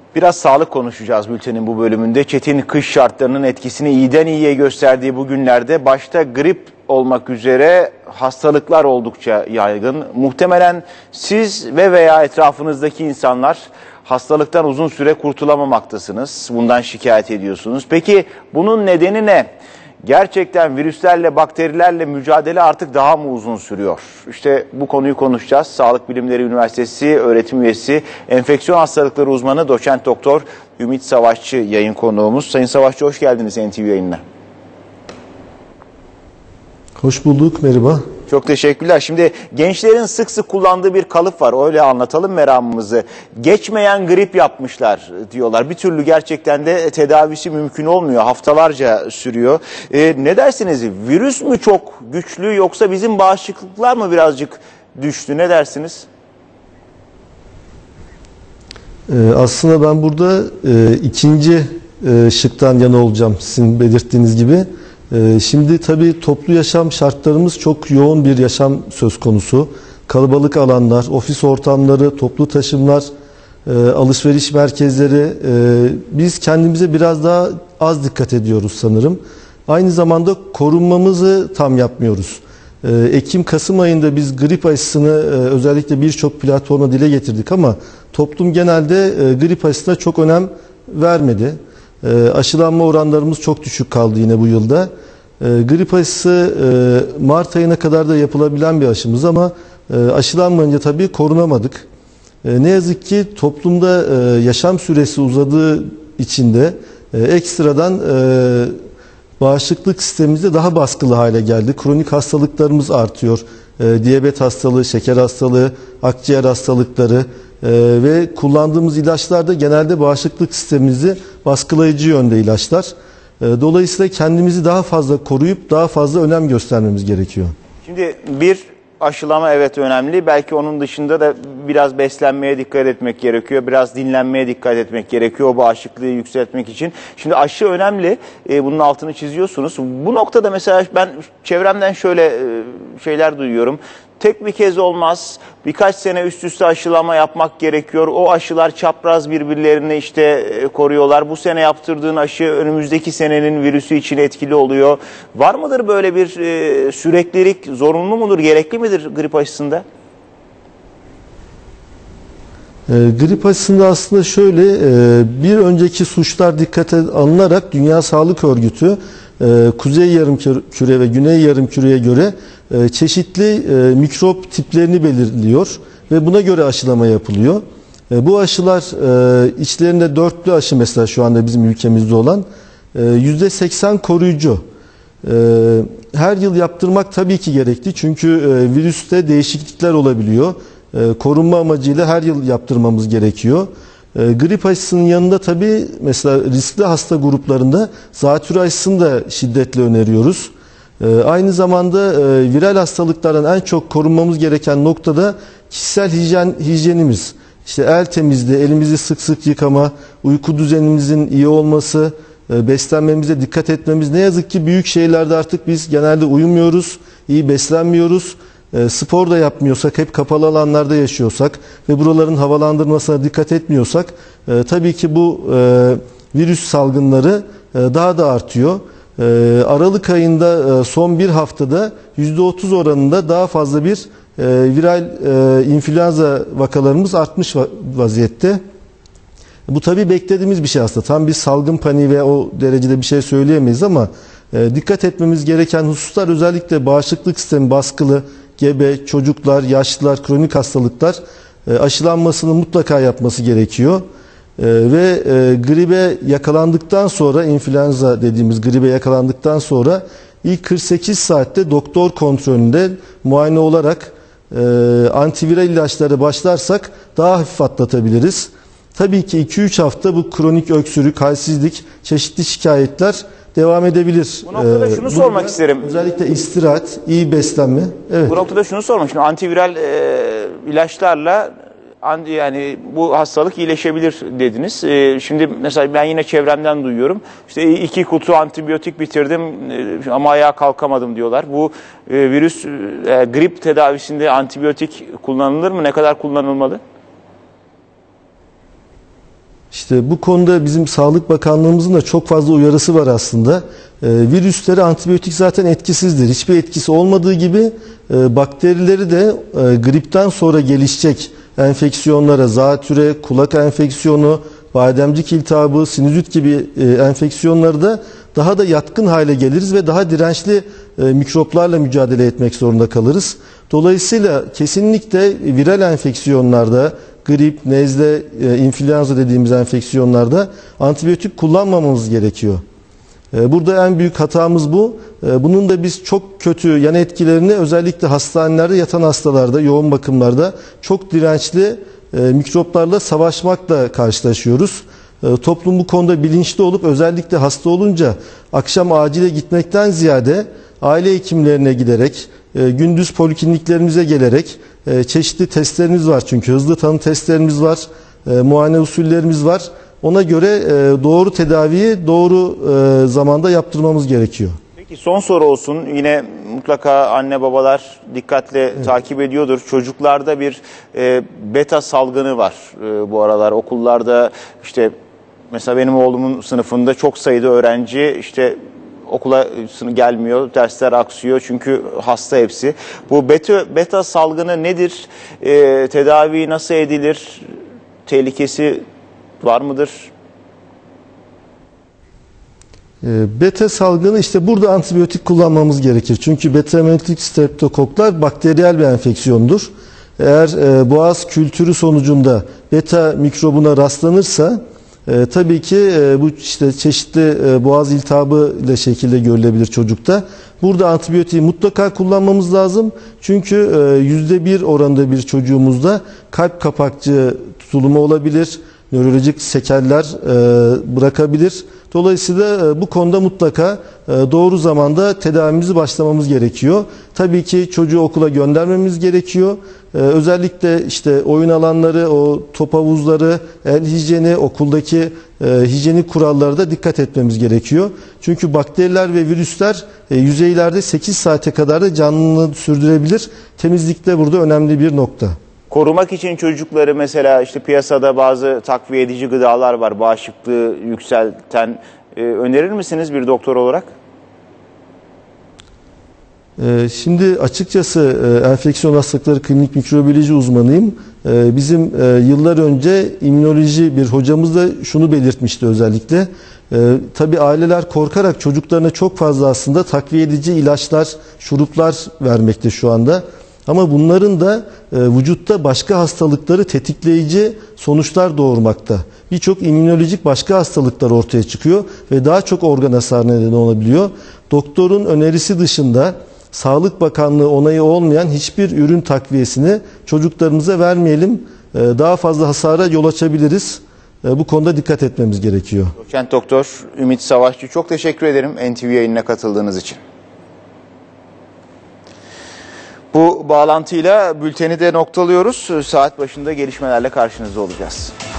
Biraz sağlık konuşacağız bültenin bu bölümünde. Çetin kış şartlarının etkisini iyiden iyiye gösterdiği bu günlerde başta grip olmak üzere hastalıklar oldukça yaygın. Muhtemelen siz veya etrafınızdaki insanlar hastalıktan uzun süre kurtulamamaktasınız. Bundan şikayet ediyorsunuz. Peki bunun nedeni ne? Gerçekten virüslerle, bakterilerle mücadele artık daha mı uzun sürüyor? İşte bu konuyu konuşacağız. Sağlık Bilimleri Üniversitesi öğretim üyesi, enfeksiyon hastalıkları uzmanı doçent doktor Ümit Savaşçı yayın konuğumuz. Sayın Savaşçı, hoş geldiniz NTV yayınına. Hoş bulduk, merhaba. Çok teşekkürler. Şimdi gençlerin sık sık kullandığı bir kalıp var. Öyle anlatalım meramımızı. Geçmeyen grip yapmışlar diyorlar. Bir türlü gerçekten de tedavisi mümkün olmuyor. Haftalarca sürüyor. Ne dersiniz? Virüs mü çok güçlü yoksa bizim bağışıklıklar mı birazcık düştü? Ne dersiniz? Aslında ben burada ikinci şıktan yana olacağım sizin belirttiğiniz gibi. Şimdi tabii toplu yaşam şartlarımız çok yoğun bir yaşam söz konusu. Kalabalık alanlar, ofis ortamları, toplu taşımlar, alışveriş merkezleri. Biz kendimize biraz daha az dikkat ediyoruz sanırım. Aynı zamanda korunmamızı tam yapmıyoruz. Ekim-Kasım ayında biz grip aşısını özellikle birçok platforma dile getirdik ama toplum genelde grip aşısına çok önem vermedi. Aşılanma oranlarımız çok düşük kaldı yine bu yılda. Grip aşısı Mart ayına kadar da yapılabilen bir aşımız ama aşılanmayınca tabii korunamadık. Ne yazık ki toplumda yaşam süresi uzadığı için de ekstradan bağışıklık sistemimizde daha baskılı hale geldi. Kronik hastalıklarımız artıyor. Diyabet hastalığı, şeker hastalığı, akciğer hastalıkları ve kullandığımız ilaçlar da genelde bağışıklık sistemimizi baskılayıcı yönde ilaçlar. Dolayısıyla kendimizi daha fazla koruyup daha fazla önem göstermemiz gerekiyor. Şimdi bir aşılama evet önemli. Belki onun dışında da biraz beslenmeye dikkat etmek gerekiyor. Biraz dinlenmeye dikkat etmek gerekiyor o bağışıklığı yükseltmek için. Şimdi aşı önemli. Bunun altını çiziyorsunuz. Bu noktada mesela ben çevremden şöyle şeyler duyuyorum. Tek bir kez olmaz. Birkaç sene üst üste aşılama yapmak gerekiyor. O aşılar çapraz birbirlerini işte koruyorlar. Bu sene yaptırdığın aşı önümüzdeki senenin virüsü için etkili oluyor. Var mıdır böyle bir süreklilik? Zorunlu mudur? Gerekli midir grip aşısında? Grip aşısında aslında şöyle bir önceki suçlar dikkate alınarak Dünya Sağlık Örgütü Kuzey Yarımküre ve Güney Yarımküre'ye göre çeşitli mikrop tiplerini belirliyor ve buna göre aşılama yapılıyor. Bu aşılar içlerinde dörtlü aşı mesela şu anda bizim ülkemizde olan %80 koruyucu. Her yıl yaptırmak tabii ki gerekli çünkü virüste değişiklikler olabiliyor. Korunma amacıyla her yıl yaptırmamız gerekiyor. Grip aşısının yanında tabii mesela riskli hasta gruplarında zatürre aşısını da şiddetle öneriyoruz. Aynı zamanda viral hastalıklardan en çok korunmamız gereken noktada kişisel hijyenimiz. İşte el temizliği, elimizi sık sık yıkama, uyku düzenimizin iyi olması, beslenmemize dikkat etmemiz. Ne yazık ki büyük şehirlerde artık biz genelde uyumuyoruz, iyi beslenmiyoruz. Spor da yapmıyorsak, hep kapalı alanlarda yaşıyorsak ve buraların havalandırmasına dikkat etmiyorsak tabii ki bu virüs salgınları daha da artıyor. Aralık ayında son bir haftada %30 oranında daha fazla bir viral influenza vakalarımız artmış vaziyette. Bu tabii beklediğimiz bir şey aslında. Tam bir salgın paniği ve o derecede bir şey söyleyemeyiz ama dikkat etmemiz gereken hususlar özellikle bağışıklık sistemi baskılı, gebe, çocuklar, yaşlılar, kronik hastalıklar aşılanmasını mutlaka yapması gerekiyor. Ve gribe yakalandıktan sonra, influenza dediğimiz gribe yakalandıktan sonra ilk 48 saatte doktor kontrolünde muayene olarak antiviral ilaçlara başlarsak daha hafif atlatabiliriz. Tabii ki 2-3 hafta bu kronik öksürük, halsizlik, çeşitli şikayetler devam edebilir. Bu noktada şunu sormak isterim. Özellikle istirahat, iyi beslenme. Evet. Bu noktada şunu sormak istiyorum. Antiviral ilaçlarla yani bu hastalık iyileşebilir dediniz. Şimdi mesela ben yine çevremden duyuyorum. İşte 2 kutu antibiyotik bitirdim ama ayağa kalkamadım diyorlar. Bu virüs grip tedavisinde antibiyotik kullanılır mı? Ne kadar kullanılmalı? İşte İşte bu konuda bizim Sağlık Bakanlığımızın da çok fazla uyarısı var aslında. Virüslere antibiyotik zaten etkisizdir. Hiçbir etkisi olmadığı gibi bakterileri de gripten sonra gelişecek enfeksiyonlara, zatüre, kulak enfeksiyonu, bademcik iltihabı, sinüzit gibi enfeksiyonları da daha da yatkın hale geliriz ve daha dirençli mikroplarla mücadele etmek zorunda kalırız. Dolayısıyla kesinlikle viral enfeksiyonlarda, grip, nezle, influenza dediğimiz enfeksiyonlarda antibiyotik kullanmamamız gerekiyor. Burada en büyük hatamız bu. Bunun da biz çok kötü yan etkilerini özellikle hastanelerde yatan hastalarda, yoğun bakımlarda çok dirençli mikroplarla savaşmakla karşılaşıyoruz. Toplum bu konuda bilinçli olup özellikle hasta olunca akşam acile gitmekten ziyade aile hekimlerine giderek, gündüz polikliniklerimize gelerek çeşitli testlerimiz var, çünkü hızlı tanı testlerimiz var, muayene usullerimiz var. Ona göre doğru tedaviyi doğru zamanda yaptırmamız gerekiyor. Peki son soru olsun. Yine mutlaka anne babalar dikkatle takip ediyordur. Çocuklarda bir beta salgını var bu aralar. Okullarda işte mesela benim oğlumun sınıfında çok sayıda öğrenci işte okula gelmiyor, dersler aksıyor çünkü hasta hepsi. Bu beta salgını nedir? Tedavi nasıl edilir? Tehlikesi var mıdır? Beta salgını işte burada antibiyotik kullanmamız gerekir. Çünkü beta hemolytik streptokoklar bakteriyel bir enfeksiyondur. Eğer boğaz kültürü sonucunda beta mikrobuna rastlanırsa tabii ki bu işte çeşitli boğaz iltihabı ile şekilde görülebilir çocukta. Burada antibiyotiği mutlaka kullanmamız lazım. Çünkü %1 oranında bir çocuğumuzda kalp kapakçığı tutulumu olabilir, nörolojik sekeller bırakabilir. Dolayısıyla bu konuda mutlaka doğru zamanda tedavimizi başlamamız gerekiyor. Tabii ki çocuğu okula göndermemiz gerekiyor. Özellikle işte oyun alanları, o top havuzları, el hijyeni, okuldaki hijyenik kurallara da dikkat etmemiz gerekiyor. Çünkü bakteriler ve virüsler yüzeylerde 8 saate kadar da canlılığını sürdürebilir. Temizlik de burada önemli bir nokta. Korumak için çocukları mesela işte piyasada bazı takviye edici gıdalar var, bağışıklığı yükselten. Önerir misiniz bir doktor olarak? Şimdi açıkçası enfeksiyon hastalıkları klinik mikrobiyoloji uzmanıyım. Bizim yıllar önce immünoloji bir hocamız da şunu belirtmişti özellikle. Tabii aileler korkarak çocuklarına çok fazla aslında takviye edici ilaçlar, şuruplar vermekte şu anda. Ama bunların da vücutta başka hastalıkları tetikleyici sonuçlar doğurmakta. Birçok immünolojik başka hastalıklar ortaya çıkıyor ve daha çok organ hasarına neden olabiliyor. Doktorun önerisi dışında Sağlık Bakanlığı onayı olmayan hiçbir ürün takviyesini çocuklarımıza vermeyelim. Daha fazla hasara yol açabiliriz. Bu konuda dikkat etmemiz gerekiyor. Doçent Doktor Ümit Savaşçı, çok teşekkür ederim NTV yayınına katıldığınız için. Bu bağlantıyla bülteni de noktalıyoruz. Saat başında gelişmelerle karşınızda olacağız.